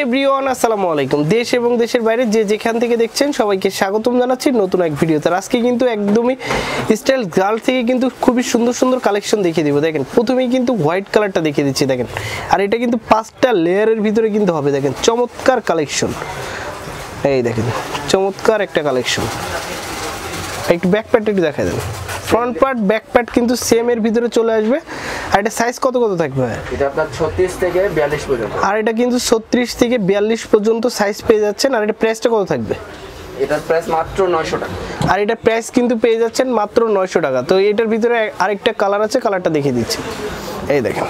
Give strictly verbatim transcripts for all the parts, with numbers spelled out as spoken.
Everyone আসসালামু আলাইকুম। দেশ এবং দেশের বাইরে যে যেখান থেকে দেখছেন সবাইকে স্বাগতম জানাচ্ছি নতুন এক ভিডিওতে। আজকে কিন্তু একদমই স্টাইল গার্ল থেকে কিন্তু খুবই সুন্দর সুন্দর কালেকশন দেখিয়ে দিব। দেখেন প্রথমেই কিন্তু হোয়াইট কালারটা দেখিয়ে দিচ্ছি দেখেন, আর এটা কিন্তু পাঁচটা লেয়ারের ভিতরে কিন্তু হবে। দেখেন চমৎকার কালেকশন, এই দেখেন চমৎকার একটা কালেকশন। একটু ব্যাক প্যাট একটু দেখা দেন, ফ্রন্ট পার্ট ব্যাক পার্ট কিন্তু সেম এর ভিতরে চলে আসবে। আর এটা সাইজ কত কত থাকবে? এটা আপনার ছত্রিশ থেকে বিয়াল্লিশ পর্যন্ত। আর এটা কিন্তু ছত্রিশ থেকে বিয়াল্লিশ পর্যন্ত সাইজ পেয়ে যাচ্ছেন। আর এটা প্রাইসটা কত থাকবে? এটার প্রাইস মাত্র নয়শো টাকা। আর এটা প্রাইস কিন্তু পেয়ে যাচ্ছেন মাত্র নয়শো টাকা। তো এটার ভিতরে আরেকটা কালার আছে, কালারটা দেখিয়ে দিচ্ছি। এই দেখেন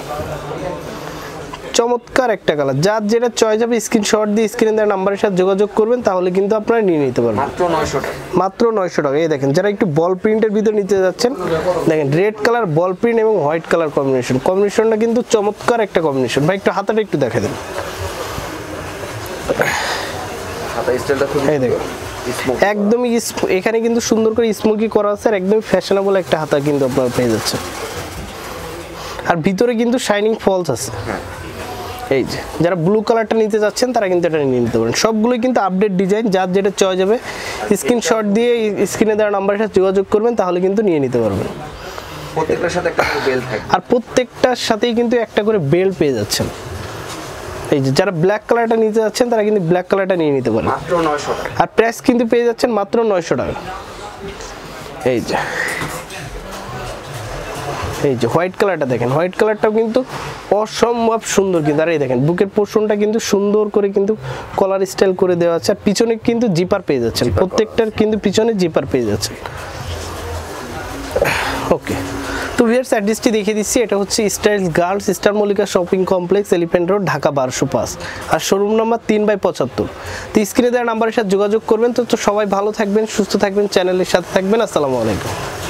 চমৎকার একটা কালার, যার যেটা চয়েস হবে স্ক্রিনশট দিয়ে স্ক্রিনে দেওয়া নাম্বারের সাথে যোগাযোগ করবেন, তাহলে কিন্তু আপনারা নিয়ে নিতে পারবেন মাত্র নয়শো টাকা। মাত্র নয়শো টাকা। এই দেখেন যারা একটু বল প্রিন্টের ভিতরে নিতে যাচ্ছেন, দেখেন রেড কালার বল প্রিন্ট এবং হোয়াইট কালার কম্বিনেশন, কম্বিনেশনটা কিন্তু চমৎকার একটা কম্বিনেশন। ভাই একটু হাতাটা একটু দেখা দেন, হাতা স্টাইলটা খুব এই দেখেন একদমই এখানে কিন্তু সুন্দর করে স্মোকি করা আছে, আর একদম ফ্যাশনেবল একটা হাতা কিন্তু আপনারা পেয়ে যাচ্ছেন। আর ভিতরে কিন্তু শাইনিং ফলস আছে। এই যে যারা ব্লু কালারটা নিতে যাচ্ছেন তারা কিন্তু এটা নিয়ে নিতে পারেন। সবগুলোই কিন্তু আপডেট ডিজাইন, যার যেটা চয়েস যাবে স্ক্রিনশট দিয়ে স্ক্রিনে দেওয়া নাম্বারের সাথে যোগাযোগ করবেন, তাহলে কিন্তু নিয়ে নিতে পারবেন। প্রত্যেকটার সাথে একটা করে বেল্ট থাকে, আর প্রত্যেকটার সাথেই কিন্তু একটা করে বেল্ট পেয়ে যাচ্ছেন। এই যে যারা ব্ল্যাক কালারটা নিতে যাচ্ছেন তারা কিন্তু ব্ল্যাক কালারটা নিয়ে নিতে পারেন মাত্র নয়শো টাকা। আর প্রাইস কিন্তু পেয়ে যাচ্ছেন মাত্র নয়শো টাকা। এই যে এই যে হোয়াইট কালারটা দেখেন, হোয়াইট কালারটাও কিন্তু অসম্ভব সুন্দর কিন্তু। আর এই দেখেন বুকের পোর্শনটা কিন্তু সুন্দর করে কিন্তু কলার স্টাইল করে দেওয়া আছে। আর পিছনে কিন্তু জিপার পেয়ে যাচ্ছেন, প্রত্যেকটার কিন্তু পিছনে জিপার পেয়ে যাচ্ছেন। ওকে, তো ভিউয়ার্স অ্যাড্রেসটি দেখিয়ে দিচ্ছি। এটা হচ্ছে style girls star Mallika shopping complex, elephant road, Dhaka বারোশো পাঁচ, আর শোরুম নাম্বার তিন বাই পঁচাত্তর। তো স্ক্রিনে দেওয়া নাম্বারের সাথে যোগাযোগ করবেন। তো তো সবাই ভালো থাকবেন, সুস্থ থাকবেন, চ্যানেলের সাথে থাকবেন। আসসালামু আলাইকুম।